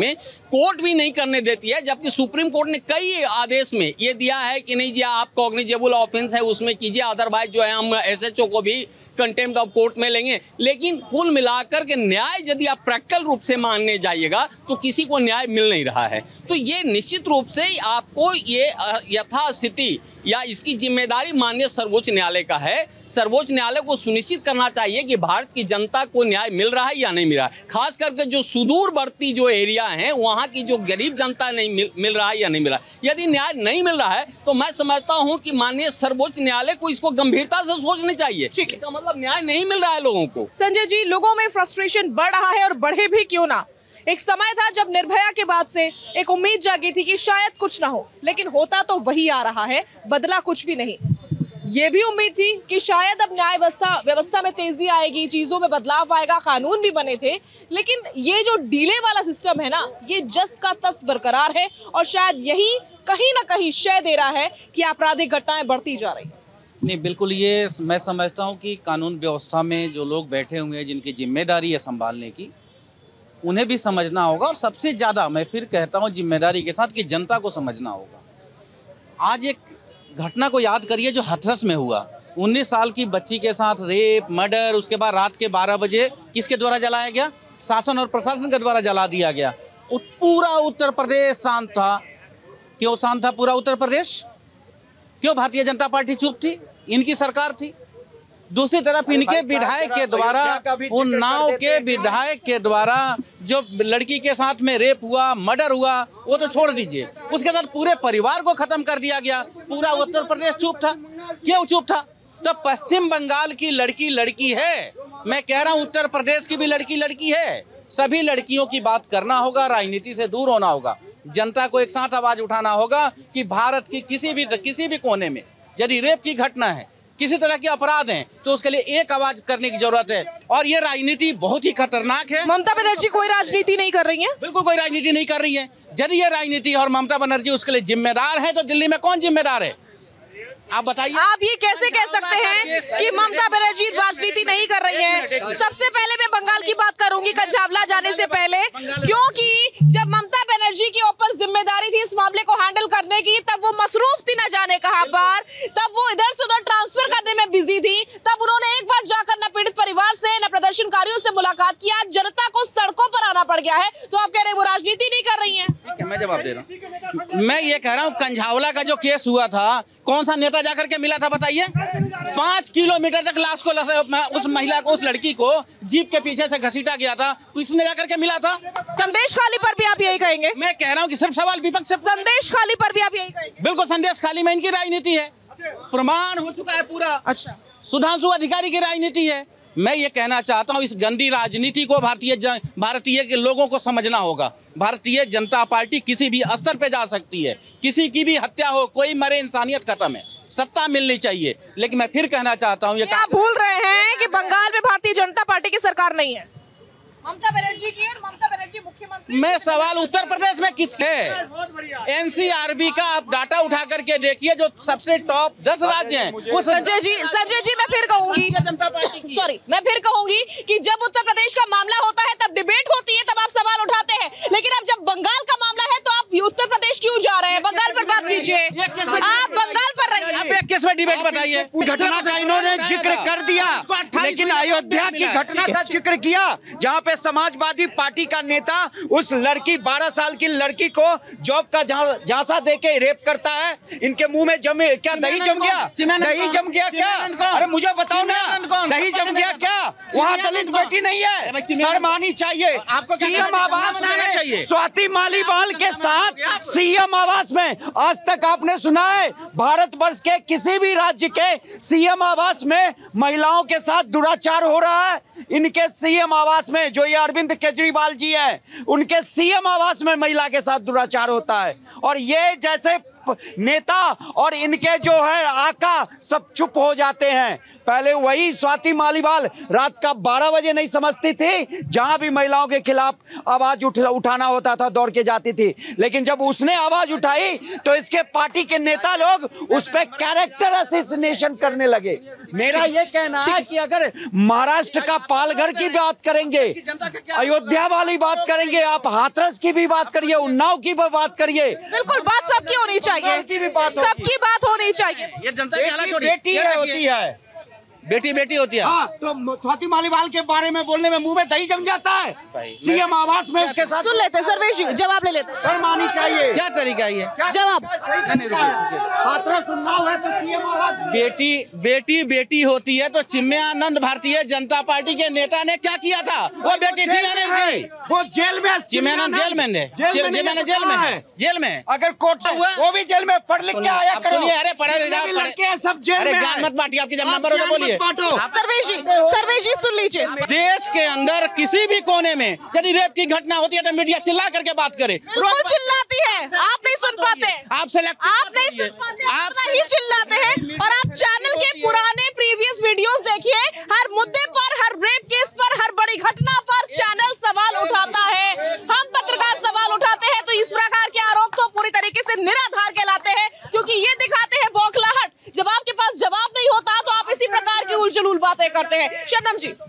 कोर्ट भी नहीं करने देती है, जबकि सुप्रीम कोर्ट ने कई आदेश में ये दिया है कि नहीं जी आप कॉग्निजेबल ऑफेंस है उसमें कीजिए, अदरवाइज जो है हम एसएचओ को भी कंटेम्प्ट ऑफ कोर्ट में लेंगे। लेकिन कुल मिलाकर के न्याय यदि आप प्रैक्टिकल रूप से मानने जाइएगा तो किसी को न्याय मिल नहीं रहा है। तो ये निश्चित रूप से आपको ये यथास्थिति या इसकी जिम्मेदारी माननीय सर्वोच्च न्यायालय का है। सर्वोच्च न्यायालय को सुनिश्चित करना चाहिए कि भारत की जनता को न्याय मिल रहा है या नहीं मिल रहा है। खास करके जो सुदूरवर्ती जो एरिया हैं वहाँ की जो गरीब जनता नहीं मिल, मिल रहा है या नहीं मिल रहा है। यदि न्याय नहीं मिल रहा है तो मैं समझता हूँ कि माननीय सर्वोच्च न्यायालय को इसको गंभीरता से सोचना चाहिए। ठीक है, इसका मतलब न्याय नहीं मिल रहा है लोगों को। संजय जी, लोगों में फ्रस्ट्रेशन बढ़ रहा है और बढ़े भी क्यों ना। एक समय था जब निर्भया के बाद से एक उम्मीद जागी थी कि शायद कुछ ना हो, लेकिन होता तो वही आ रहा है, बदला कुछ भी नहीं। ये भी उम्मीद थी कि शायद अब न्याय व्यवस्था व्यवस्था में तेजी आएगी, चीजों में बदलाव आएगा, कानून भी बने थे, लेकिन ये जो डीले वाला सिस्टम है ना, ये जस का तस बरकरार है और शायद यही कहीं ना कहीं शय दे रहा है कि आपराधिक घटनाएं बढ़ती जा रही है। नहीं, बिल्कुल ये मैं समझता हूँ कि कानून व्यवस्था में जो लोग बैठे हुए हैं जिनकी जिम्मेदारी है संभालने की, उन्हें भी समझना होगा और सबसे ज़्यादा मैं फिर कहता हूँ जिम्मेदारी के साथ कि जनता को समझना होगा। आज एक घटना को याद करिए जो हाथरस में हुआ, उन्नीस साल की बच्ची के साथ रेप, मर्डर, उसके बाद रात के बारह बजे किसके द्वारा जलाया गया? शासन और प्रशासन के द्वारा जला दिया गया। पूरा उत्तर प्रदेश शांत था। क्यों शांत था पूरा उत्तर प्रदेश? क्यों भारतीय जनता पार्टी चुप थी? इनकी सरकार थी। दूसरी तरफ इनके विधायक के द्वारा, उन नाव के विधायक के द्वारा जो लड़की के साथ में रेप हुआ, मर्डर हुआ, वो तो छोड़ दीजिए, उसके साथ पूरे परिवार को खत्म कर दिया गया। पूरा उत्तर प्रदेश चुप था। क्यों चुप था? तो पश्चिम बंगाल की लड़की लड़की है, मैं कह रहा हूँ उत्तर प्रदेश की भी लड़की लड़की है। सभी लड़कियों की बात करना होगा, राजनीति से दूर होना होगा, जनता को एक साथ आवाज उठाना होगा कि भारत की किसी भी किसी भी कोने में यदि रेप की घटना है, किसी तरह के अपराध हैं, तो उसके लिए एक आवाज करने की जरूरत है। और ये राजनीति बहुत ही खतरनाक है। ममता बनर्जी कोई राजनीति नहीं कर रही है? बिल्कुल कोई राजनीति नहीं कर रही है। यदि ये राजनीति और ममता बनर्जी उसके लिए जिम्मेदार है तो दिल्ली में कौन जिम्मेदार है? आप बताइए। आप ये कैसे कह सकते हैं कि ममता बनर्जी राजनीति नहीं कर रही है? सबसे पहले मैं बंगाल की बात करूंगी कंझावला जाने से पहले, क्योंकि जब ममता बनर्जी के ऊपर जिम्मेदारी थी इस मामले को हैंडल करने की, तब वो मसरूफ थी न जाने कहां पर, तब वो इधर से उधर ट्रांसफर करने में बिजी थी। तब उन्होंने एक बार जाकर न पीड़ित परिवार से न प्रदर्शनकारियों से मुलाकात किया। जनता को सड़कों पर आना पड़ गया है, तो आप कह रहे हैं वो राजनीति नहीं कर रही है? ठीक है, मैं जवाब दे रहा हूँ। मैं ये कह रहा हूँ कंझावला का जो केस हुआ था, कौन सा नेता जाकर के मिला था बताइए? पांच किलोमीटर तक लाश को उस महिला को, उस लड़की को जीप के पीछे से घसीटा गया था, किसने जाकर के मिला था? संदेश खाली पर भी आप यही कहेंगे? मैं कह रहा हूँ कि सिर्फ सवाल विपक्ष से। संदेश खाली पर भी आप यही कहेंगे? बिल्कुल, संदेश खाली में इनकी राजनीति है, प्रमाण हो चुका है पूरा। अच्छा, सुधांशु अधिकारी की राजनीति है। मैं ये कहना चाहता हूँ इस गंदी राजनीति को भारतीय भारतीय के लोगों को समझना होगा। भारतीय जनता पार्टी किसी भी स्तर पे जा सकती है, किसी की भी हत्या हो, कोई मरे, इंसानियत खत्म है, सत्ता मिलनी चाहिए। लेकिन मैं फिर कहना चाहता हूँ ये आप भूल रहे हैं कि बंगाल में भारतीय जनता पार्टी की सरकार नहीं है, ममता बनर्जी की, और ममता बनर्जी मुख्यमंत्री। मैं सवाल उत्तर प्रदेश में किस है? एनसीआरबी का आप डाटा उठा करके देखिए, जो सबसे टॉप दस राज्य हैं वो। संजय जी, संजय जी मैं फिर कहूंगी, सॉरी मैं फिर कहूंगी कि जब उत्तर प्रदेश का मामला होता है तब डिबेट होती है, तब आप सवाल उठाते हैं, लेकिन अब जब बंगाल का मामला है तो आप उत्तर प्रदेश क्यों जा रहे हैं? बंगाल पर बात कीजिए, आप बंगाल पर रहिए। किस में डिबेट बताइए? घटना का इन्होंने जिक्र कर दिया, लेकिन अयोध्या की घटना का जिक्र किया जहाँ पे समाजवादी पार्टी का नेता उस लड़की, बारह साल की लड़की को जॉब का झांसा देके रेप करता है। इनके मुंह में जमे क्या दही जम गया? दही जम गया क्या? अरे मुझे बताओ ना, दही जम गया क्या? वहाँ दलित बेटी नहीं है, शर्म आनी चाहिए। आपको सीएम आवास में स्वाति मालीवाल के साथ सीएम आवास में आज तक आपने सुना है भारतवर्ष के किसी भी राज्य के सीएम आवास में महिलाओं के साथ दुराचार हो रहा है? इनके सीएम आवास में, जो ये अरविंद केजरीवाल जी हैं, उनके सीएम आवास में महिला के साथ दुराचार होता है। और ये जैसे नेता और इनके जो है आका सब चुप हो जाते हैं। पहले वही स्वाति मालीवाल रात का बारह बजे नहीं समझती थी, जहां भी महिलाओं के खिलाफ आवाज उठ, उठाना होता था दौड़ के जाती थी, लेकिन जब उसने आवाज उठाई तो इसके पार्टी के नेता लोग उस पर कैरेक्टर असैसिनेशन करने लगे। मेरा ये कहना है कि अगर महाराष्ट्र का पालघर की बात करेंगे, अयोध्या वाली बात करेंगे, आप हाथरस की भी बात करिए, उन्नाव की भी बात करिए, बिल्कुल बात सबकी होनी चाहिए, सबकी बात होनी चाहिए। ये जनता की हालत बेटी है होती है, बेटी बेटी होती है। हाँ, तो स्वाति मालीवाल के बारे में बोलने में मुंह में दही जम जाता है। सीएम आवास में उसके साथ सुन लेते सर्वेश जी, जवाब ले लेते। शर्म आनी चाहिए। क्या तरीका है ये? जवाब हाथरस उन्नाव है तो सीएम आवास। बेटी बेटी बेटी होती है तो चिन्मयानंद भारतीय जनता पार्टी के नेता ने क्या किया था? वो बेटी थी या नहीं थी? वो जेल में, चिन्मयानंद जेल में है, चिन्मयानंद जेल में है, जेल में। अगर कोर्ट हुआ वो भी जेल में, पढ़ लिख के आया करो। अरे पढ़े लड़के सब जेल में। ज्ञान मत बांटिए, आपकी जब नंबर हो तो बोलिए। सर्वेश जी, सर्वेश जी सुन लीजिए, देश के अंदर किसी भी कोने में यदि रेप की घटना होती है तो मीडिया चिल्ला करके बात करे। बिल्कुल चिल्लाती है, आप नहीं सुन पाते, आप सेलेक्ट आप नहीं सुन पाते, आप नहीं चिल्लाते हैं। और आप चैनल के पुराने प्रीवियस वीडियोस देखिए, हर मुद्दे पर, हर रेप केस पर, हर बड़ी घटना पर चैनल सवाल उठाता है। हम पत्रकार सवाल उठाते हैं तो इस प्रकार के आरोप तो पूरी तरीके से निराधार कहलाते हैं, क्योंकि ये दिखाते हैं बौखलाहट। जब आपके पास जवाब नहीं होता तो आप इसी प्रकार की उलझुल बातें करते हैं। शबनम जी,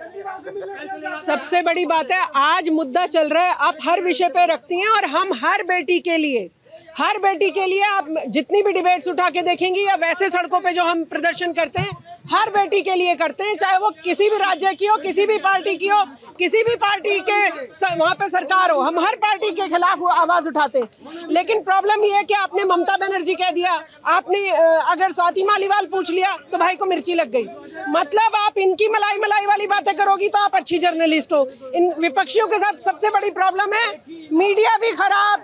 सबसे बड़ी बात है, आज मुद्दा चल रहा है, आप हर विषय पे रखती हैं और हम हर बेटी के लिए, हर बेटी के लिए आप जितनी भी डिबेट्स उठा के देखेंगी या वैसे सड़कों पे जो हम प्रदर्शन करते हैं, हर बेटी के लिए करते हैं, चाहे वो किसी भी राज्य की हो, किसी भी पार्टी की हो, किसी भी पार्टी के वहाँ पे सरकार हो, हम हर पार्टी के खिलाफ आवाज उठाते हैं। लेकिन प्रॉब्लम ये है कि आपने ममता बनर्जी कह दिया, आपने अगर स्वाति मालीवाल पूछ लिया तो भाई को मिर्ची लग गई। मतलब आप इनकी मलाई मलाई वाली बातें करोगी तो आप अच्छी जर्नलिस्ट हो। इन विपक्षियों के साथ सबसे बड़ी प्रॉब्लम है, मीडिया भी खराब,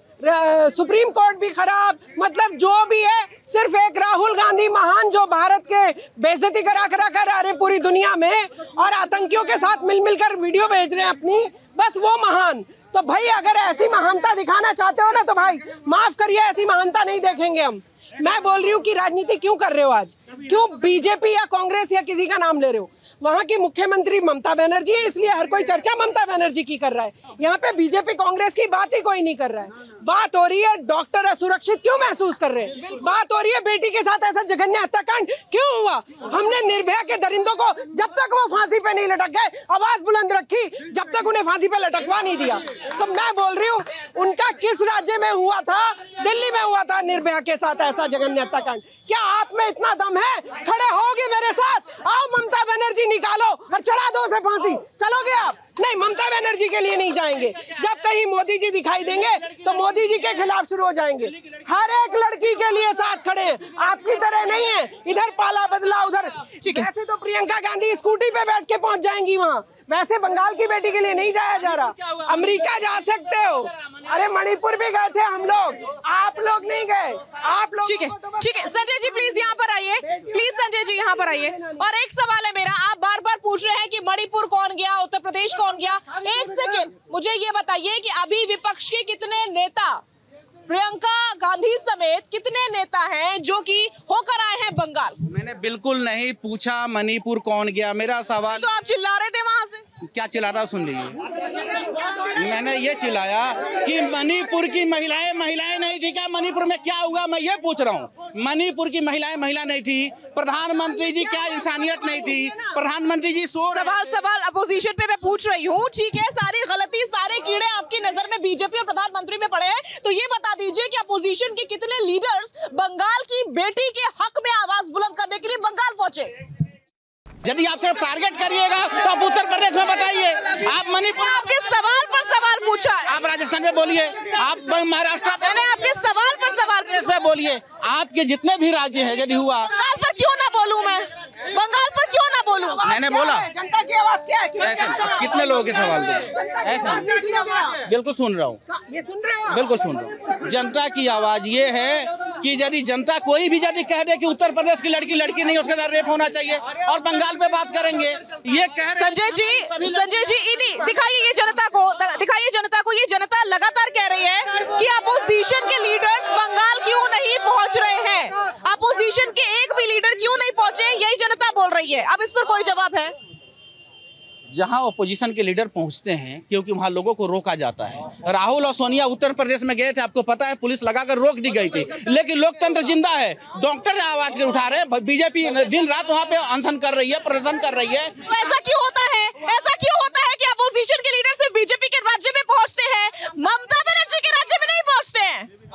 सुप्रीम कोर्ट भी खराब, मतलब जो भी है सिर्फ एक राहुल गांधी महान जो भारत के बेइज्जती करा करा कर आ रहे पूरी दुनिया में और आतंकियों के साथ मिल मिलकर वीडियो भेज रहे हैं अपनी, बस वो महान। तो भाई अगर ऐसी महानता दिखाना चाहते हो ना तो भाई माफ करिए, ऐसी महानता नहीं देखेंगे हम। मैं बोल रही हूँ कि राजनीति क्यों कर रहे हो आज, क्यों बीजेपी या कांग्रेस या किसी का नाम ले रहे हो? वहाँ की मुख्यमंत्री ममता बनर्जी है, इसलिए हर कोई चर्चा ममता बनर्जी की कर रहा है। यहाँ पे बीजेपी कांग्रेस की बात ही कोई नहीं कर रहा है। बात हो रही है डॉक्टर असुरक्षित क्यों महसूस कर रहे हैं, बात हो रही है बेटी के साथ ऐसा जघन्य हत्याकांड क्यों हुआ। हमने निर्भया के दरिंदों को जब तक वो फांसी पे नहीं लटक गए आवाज बुलंद रखी, जब तक उन्हें फांसी पे लटकवा नहीं दिया। तो मैं बोल रही हूँ उनका किस राज्य में हुआ था? दिल्ली में हुआ था निर्भया के साथ ऐसा जघन्य हत्याकांड। क्या आप में इतना दम है? खड़े होगे मेरे साथ, आओ ममता बनर्जी निकालो और चढ़ा दो उसे फांसी। चलोगे आप? नहीं, ममता बनर्जी के लिए नहीं जाएंगे। जब कहीं मोदी जी दिखाई देंगे तो मोदी जी के खिलाफ शुरू हो जाएंगे। हर एक लड़की के लिए साथ खड़े हैं, आपकी तरह नहीं है इधर पाला बदला उधर। वैसे तो प्रियंका गांधी स्कूटी पे बैठ के पहुंच जाएंगी वहाँ, वैसे बंगाल की बेटी के लिए नहीं जाया जा रहा। अमेरिका जा सकते हो, अरे मणिपुर भी गए थे हम लोग, आप लोग नहीं गए। आप लोग ठीक है, ठीक है संजय जी प्लीज यहाँ पर आइए, प्लीज संजय जी यहाँ पर आइए। और एक सवाल है मेरा, आप बार बार पूछ रहे हैं कि मणिपुर कौन गया, उत्तर प्रदेश कौन गया। एक सेकेंड मुझे ये बताइए कि अभी विपक्ष के कितने नेता, प्रियंका गांधी समेत कितने नेता हैं जो कि होकर आए हैं बंगाल? मैंने बिल्कुल नहीं पूछा मणिपुर कौन गया, मेरा सवाल। तो आप चिल्ला रहे थे वहां से, क्या चिल्लाता सुन लीजिए। मैंने ये चिल्लाया कि मणिपुर की महिलाएं महिलाएं नहीं थी क्या? मणिपुर में क्या हुआ मैं ये पूछ रहा हूँ। मणिपुर की महिलाएं महिला नहीं थी, प्रधानमंत्री जी क्या इंसानियत नहीं थी? प्रधानमंत्री जी सो सवाल सवाल अपोजिशन पे मैं पूछ रही हूँ, ठीक है, सारी गलती सारे कीड़े आपकी नजर में बीजेपी और प्रधानमंत्री में पड़े हैं, तो ये बता दीजिए कि अपोजिशन के कितने लीडर्स बंगाल की बेटी के हक में आवाज बुलंद करने के लिए बंगाल पहुंचे? यदि आप सिर्फ टारगेट करिएगा तो आप उत्तर प्रदेश में बताइए। आप मणिपुर, आपके सवाल पर सवाल पूछा, आप राजस्थान में बोलिए, आप महाराष्ट्र, मैंने आपके सवाल पर सवाल में बोलिए। आपके जितने भी राज्य हैं यदि हुआ, बंगाल पर क्यों ना बोलूं मैं, बंगाल पर क्यों ना बोलूं? मैंने बोला जनता की आवाज क्या है? ऐसे कितने लोगों के सवाल ऐसा बिल्कुल सुन रहा हूँ, ये सुन रहे हो? बिल्कुल सुन रहा हूँ। जनता की आवाज ये है कि यदि जनता कोई भी यदि कह दे कि उत्तर प्रदेश की लड़की लड़की नहीं उसके साथ रेप होना चाहिए और बंगाल पे बात करेंगे, ये कह संजय जी संजय जी इन्हीं दिखाइए ये जनता को, दिखाइए जनता को, ये जनता लगातार कह रही है कि अपोजिशन के लीडर्स बंगाल क्यों नहीं पहुंच रहे हैं, अपोजिशन के एक भी लीडर क्यों नहीं पहुंचे, यही जनता बोल रही है। अब इस पर कोई जवाब है? जहां ओपोजिशन के लीडर पहुंचते हैं, क्योंकि वहां लोगों को रोका जाता है। राहुल और सोनिया उत्तर प्रदेश में गए थे, आपको पता है, पुलिस लगाकर रोक दी गई थी, लेकिन लोकतंत्र जिंदा है। डॉक्टर आवाज के उठा रहे हैं, बीजेपी दिन रात वहां पे अनशन कर रही है, प्रदर्शन कर रही है। तो ऐसा क्यों होता है, ऐसा क्यों होता है कि अपोजिशन के लीडर सिर्फ बीजेपी के राज्य में पहुंचते हैं, ममता बनर्जी के राज्य में नहीं पहुंचते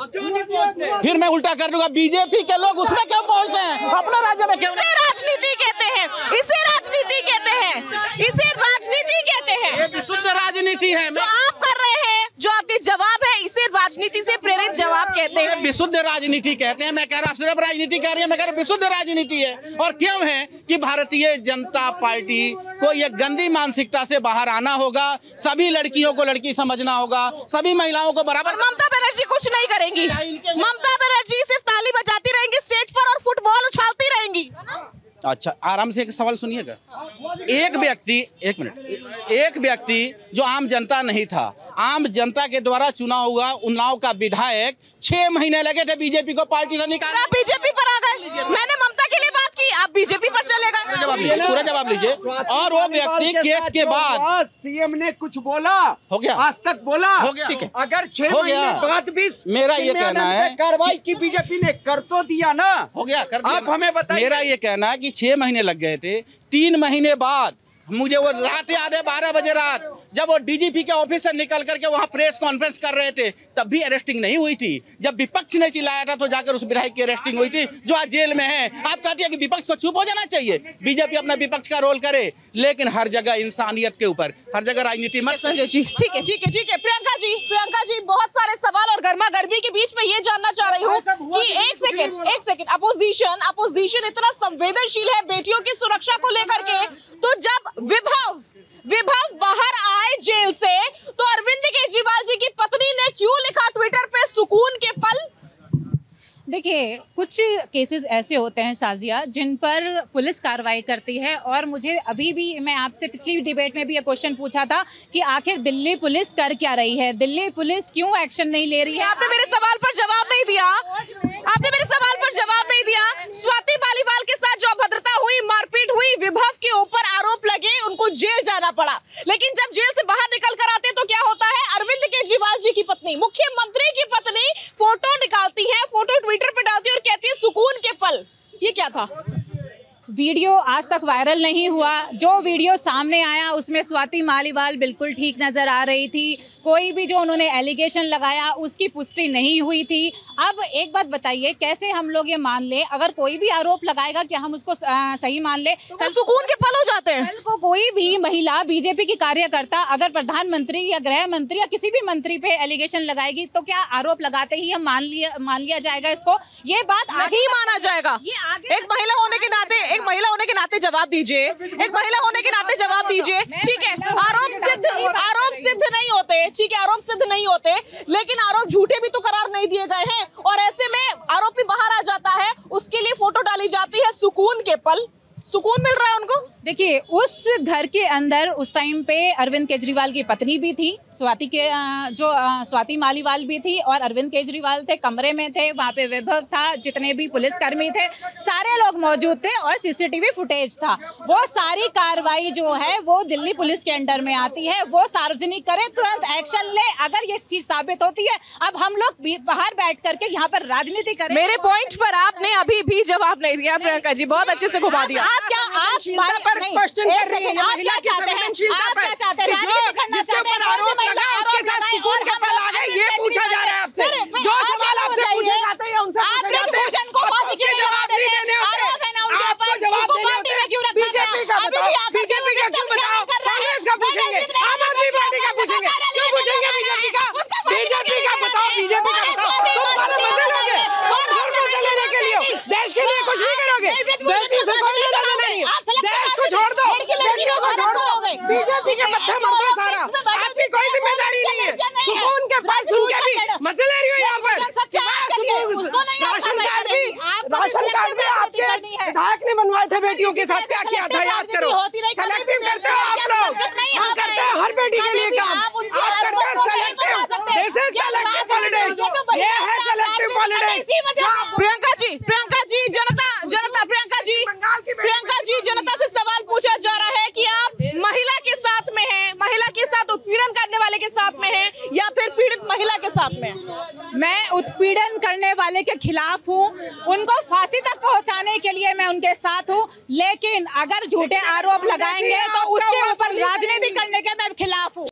हैं? फिर मैं उल्टा कर दूंगा, बीजेपी के लोग उसमें क्यों पहुंचते हैं, अपना राज्य में क्यों? इसे राजनीति कहते हैं, इसे राजनीति कहते हैं, इसे राजनीति कहते हैं। ये विशुद्ध राजनीति है। जो आप कर रहे हैं, जो आपके जवाब है, इसे राजनीति से प्रेरित जवाब कहते हैं। विशुद्ध राजनीति कहते हैं। मैं कह रहा सिर्फ राजनीति कह रही है, मैं कह रहा विशुद्ध राजनीति है। और क्यों है कि भारतीय जनता पार्टी को ये गंदी मानसिकता से बाहर आना होगा, सभी लड़कियों को लड़की समझना होगा, सभी महिलाओं को बराबर। ममता बनर्जी कुछ नहीं करेंगी, ममता बनर्जी सिर्फ ताली बजाती रहेंगी स्टेज पर और फुटबॉल उछालती रहेंगी। अच्छा, आराम से एक सवाल सुनिएगा। एक व्यक्ति एक मिनट एक व्यक्ति जो आम जनता नहीं था, आम जनता के द्वारा चुना हुआ उन्नाव का विधायक, छह महीने लगे थे बीजेपी को पार्टी से निकालने। आप बीजेपी पर आ गए, मैंने ममता के लिए बात की, आप बीजेपी पर चले गए। जवाब लीजिए, पूरा जवाब लीजिए। और वो व्यक्ति केस के बाद सीएम ने कुछ बोला, हो गया, आज तक बोला, हो गया, ठीक है। अगर छह महीने बाद भी मेरा ये कहना है कार्रवाई की बीजेपी ने कर तो दिया ना, हो गया, कर दिया। आप हमें बताइए। मेरा ये कहना है कि छह महीने लग गए थे, तीन महीने बाद मुझे वो रात याद है, बारह बजे रात, जब वो डीजीपी के ऑफिस से निकल करके वहां प्रेस कॉन्फ्रेंस कर रहे थे, तब भी अरेस्टिंग नहीं हुई थी। जब विपक्ष ने चिल्लाया था तो जाकर उस विधायक की अरेस्टिंग हुई थी, जो आज जेल में है। आप कहती है कि विपक्ष को चुप हो जाना चाहिए, बीजेपी अपना विपक्ष का रोल करे, लेकिन हर जगह इंसानियत के ऊपर, हर जगह राजनीति मत। संजय जी, ठीक है ठीक है ठीक है। प्रियंका जी, प्रियंका जी, बहुत सारे सवाल और गर्मा गर्मी के बीच में ये जानना चाह रही हूँ कि एक सेकंड एक सेकंड अपोजिशन अपोजिशन इतना संवेदनशील है बेटियों की सुरक्षा को लेकर के, तो जब विभव विभव बाहर आए जेल से, तो अरविंद केजरीवाल जी की पत्नी ने क्यों लिखा ट्विटर पे सुकून के पल? देखिए, कुछ केसेस ऐसे होते हैं साजिया जिन पर पुलिस कार्रवाई करती है, और मुझे अभी भी, मैं आपसे पिछली डिबेट में भी ये क्वेश्चन पूछा था कि आखिर दिल्ली पुलिस कर क्या रही है, दिल्ली पुलिस क्यों एक्शन नहीं ले रही है। आपने मेरे सवाल पर जवाब नहीं दिया, आपने मेरे सवाल पर जवाब नहीं दिया। स्वाति मालीवाल के साथ जो अभद्रता हुई, मारपीट हुई, विभव के ऊपर आरोप लगे, उनको जेल जाना पड़ा, लेकिन जब जेल से बाहर निकल कर आते तो क्या होता है? अरविंद केजरीवाल जी की पत्नी, मुख्यमंत्री की पत्नी, फोटो निकालती है, फोटो ट्विटर पे डालती है और कहती है सुकून के पल। ये क्या था? वीडियो आज तक वायरल नहीं हुआ। जो वीडियो सामने आया उसमें स्वाति मालीवाल बिल्कुल ठीक नजर आ रही थी, कोई भी जो उन्होंने एलिगेशन लगाया उसकी पुष्टि नहीं हुई थी। अब एक बात बताइए, कैसे हम लोग ये मान ले, अगर कोई भी आरोप लगाएगा क्या हम उसको आ, सही मान ले? तो कल सुकून के पल हो जाते हैं। कल को कोई भी महिला, बीजेपी की कार्यकर्ता अगर प्रधानमंत्री या गृह मंत्री या किसी भी मंत्री पे एलिगेशन लगाएगी तो क्या आरोप लगाते ही हम मान लिया मान लिया जाएगा इसको? ये बात नहीं माना जाएगा। ये आगे एक महिला होने के नाते एक महिला होने के नाते जवाब दीजिए, एक महिला होने के नाते जवाब दीजिए। ठीक है, आरोप सिद्ध आरोप सिद्ध नहीं होते, ठीक है, आरोप सिद्ध नहीं होते, लेकिन आरोप झूठे भी तो करार नहीं दिए गए हैं, और ऐसे में आरोपी बाहर आ जाता है, उसके लिए फोटो डाली जाती है सुकून के पल। सुकून मिल रहा है उनको। देखिए, उस घर के अंदर उस टाइम पे अरविंद केजरीवाल की पत्नी भी थी, स्वाति के जो स्वाति मालीवाल भी थी, और अरविंद केजरीवाल थे, कमरे में थे, वहाँ पे विभव था, जितने भी पुलिसकर्मी थे सारे लोग मौजूद थे, और सीसीटीवी फुटेज था। वो सारी कार्रवाई जो है वो दिल्ली पुलिस के अंडर में आती है, वो सार्वजनिक करे, तुरंत एक्शन ले अगर ये चीज साबित होती है। अब हम लोग बाहर बैठ करके यहाँ पर राजनीति करें। मेरे पॉइंट पर आपने अभी भी जवाब नहीं दिया प्रियंका जी, बहुत अच्छे से घुमा दिया। आप क्या आप पर क्वेश्चन कर रही है, महिला की संवेदनशीलता पर, कि जो जिसके ऊपर आरोप लगा उसके साथ सुकून के पल आ गए, ये पूछा जा रहा है आपसे। जो सवाल आपसे पूछे जाते हैं उनसे पूछे जाते हैं, उसके जवाब नहीं देने होते, आपको जवाब देने होते हैं। बीजेपी का बताओ, बीजेपी का क्यों बताओ, कांग्रेस का पूछेंगे, आम आदमी पार्टी का पूछेंगे, क्यों पूछेंगे बीजेपी का? बीजेपी का बताओ, बीजेपी का बताओ। तुम सारे मजे लोगे, और मजे लेने के लिए देश के लिए कुछ नहीं करोगे, बेटी से कोई लेना देना नहीं, देश को छोड़ दो, बेटियों को छोड़ दो, बीजेपी के मत्थे मर दो सारा, आपकी कोई जिम्मेदारी नहीं है। सुकून के पल सुन के भी मजे ले रही हो यहाँ पर। राशन कार्ड भी राशन कार्ड भी आपके विधायक ने बनवाए थे, बेटियों के साथ क्या किया था याद करो। सेलेक्टिव करते हो आप लोग, हम करते हैं हर बेटी के लिए काम, आप करते हैं selective. This is selective politics, ये है सेलेक्टिव पॉलिटिक्स। प्रियंका जी, प्रियंका जी, जनता जनता प्रियंका जी, प्रियंका जी, जनता से सवाल पूछा जा रहा है कि आप महिला के साथ साथ में? मैं उत्पीड़न करने वाले के खिलाफ हूँ, उनको फांसी तक पहुँचाने के लिए मैं उनके साथ हूँ, लेकिन अगर झूठे आरोप लगाएंगे तो उसके ऊपर राजनीति करने के मैं खिलाफ हूँ।